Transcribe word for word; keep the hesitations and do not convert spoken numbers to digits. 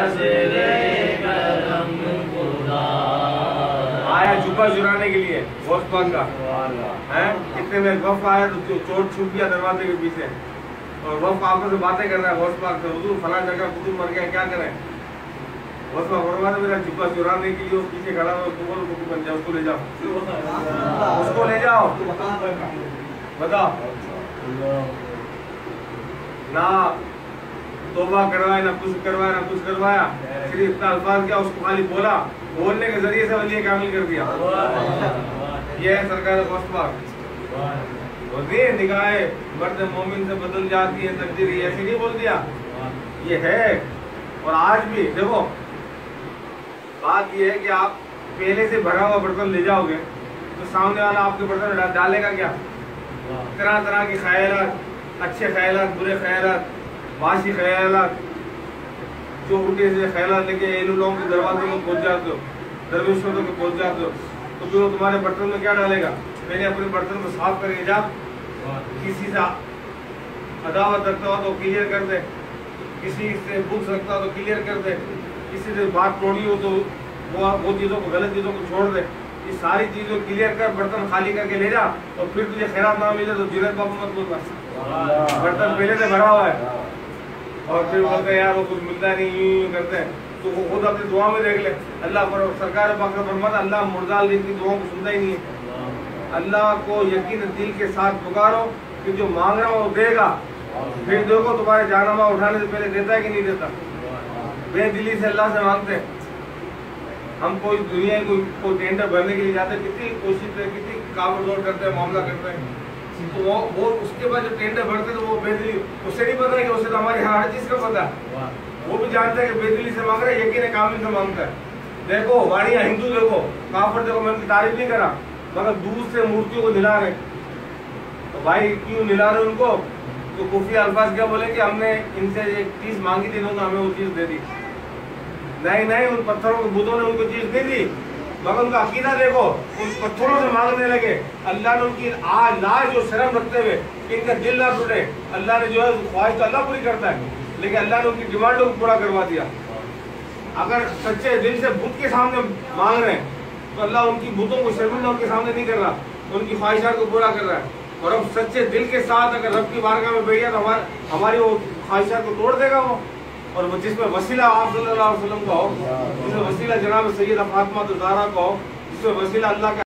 آیا جھکا چرانے کے لیے غوث پاک کا ہے. اتنے میں وفد آیا تو چوٹ چھپ گیا دروازے کے پیچھے اور وفد آپس سے باتیں کر رہا ہے غوث پاک سے, حضور فلاں جگہ قطب مر گیا کیا کریں. غوث پاک فرماتا میرا جھکا چرانے کے لیے پیچھے کھڑا ہوا, اس کو بولو قطب بن جاؤ, اس کو لے جاؤ, اس کو لے جاؤ. بتاؤ نہ توبہ کروایا نہ کچھ کروایا نہ کچھ کروایا, صرف اتنا الفاظ کیا اس کو خالی بولا, بولنے کے ذریعے سے ولی کامل کر دیا. یہ ہے سرکار غوث پاک. وزیر نگاہ مرد مومن سے بدل جاتی ہے تقدیر, یہ ایسے نہیں بول دیا, یہ ہے. اور آج بھی دیکھو بات یہ ہے کہ آپ پہلے سے بھرا ہوا برتن لے جاؤ گے تو سامنے والا آپ کے برتن میں ڈالے گا کیا؟ طرح طرح کے خیالات, اچھے خیالات, برے خیالات, معاشی خیالات, جو الٹے سے خیالات لے کے ان لوگوں کے دروازے میں پہنچ جاتے ہو, درویشوں کے پہنچ جاتے ہو, تو پھر وہ تمہارے برتن میں کیا ڈالے گا؟ پہلے اپنے برتن کو صاف کر کے جا, کسی سے عداوت رکھتا ہو تو کلیئر کر دے, کسی سے بغض رکھتا ہو تو کلیئر کر دے, کسی سے بات توڑی ہو تو وہ چیزوں کو, غلط چیزوں کو چھوڑ دے. یہ ساری چیزوں کلیئر کر, برتن خالی کر کے لے جا, اور پھر تجھے خیرات نہ ملے تو جنید بابو مت بولنا. برتن پہلے سے بھرا ہوا ہے اور پھر بولتے ہیں یار وہ کچھ ملتا نہیں, یوں یوں کرتے ہیں, تو وہ خود اپنی دعا میں دیکھ لے. اللہ پر سرکار پاک نے فرمایا اللہ مردال دل کی دعاؤں کو سنتا ہی نہیں ہے. اللہ کو یقین دل کے ساتھ پکارو کہ جو مانگ رہا ہو وہ دے گا. پھر دیکھو تمہارے جانامہ اٹھانے سے پہلے دیتا ہے کہ نہیں دیتا. بے دلی سے اللہ سے مانگتے ہیں. ہم کوئی دنیا کو کوئی ٹینڈر بھرنے کے لیے جاتے ہیں, کتنی کوشش کرتے, کتنی کاوڑ دوڑ کرتے ہیں, معاملہ کرتے ہیں, تو وہ وہ اس کے بعد جو ٹینڈر بھرتے ہیں تو وہ بے دلی, اس سے نہیں پتا ہے کہ اسے تو ہماری ہر چیز کا پتا ہے. وہ بھی جانتا ہے کہ بے دلی سے مانگ رہا ہے, یقین کامل سے مانگتا ہے. دیکھو واڑیاں ہندو دیکھو, کافر دیکھو, میں ان کی تعریف نہیں کرا, مگر دور سے مورتیوں کو نلا رہے. تو بھائی کیوں نلا رہے ان کو؟ تو خفیہ الفاظ کیا بولے کہ ہم نے ان سے ایک چیز مانگی تھی, انہوں نے ہمیں وہ چیز دے دی. نہیں نہیں, ان پتھروں کے بتوں نے ان کو چیز نہیں دی, مگر ان کا عقیدہ دیکھو, ان پتھروں سے مانگنے لگے. اللہ نے ان کی آج لاج جو شرم رکھتے ہوئے کہ ان کا دل نہ ٹوٹے, اللہ نے جو ہے خواہش تو اللہ پوری کرتا ہے, لیکن اللہ نے ان کی ڈیمانڈوں کو پورا کروا دیا. اگر سچے دل سے بت کے سامنے مانگ رہے ہیں تو اللہ ان کی بتوں کو شرمندہ ان کے سامنے نہیں کر رہا, ان کی خواہشات کو پورا کر رہا ہے. اور اب سچے دل کے ساتھ اگر رب کی بارگاہ میں بیٹھ گیا تو ہماری وہ خواہشات کو توڑ دے گا وہ. اور وہ جس میں وسیلہ آپ صلی اللہ علیہ وسلم کا ہو, جس میں وسیلہ جناب سیدہ فاطمہ الزہرا کا ہو, جس میں وسیلہ اللہ کا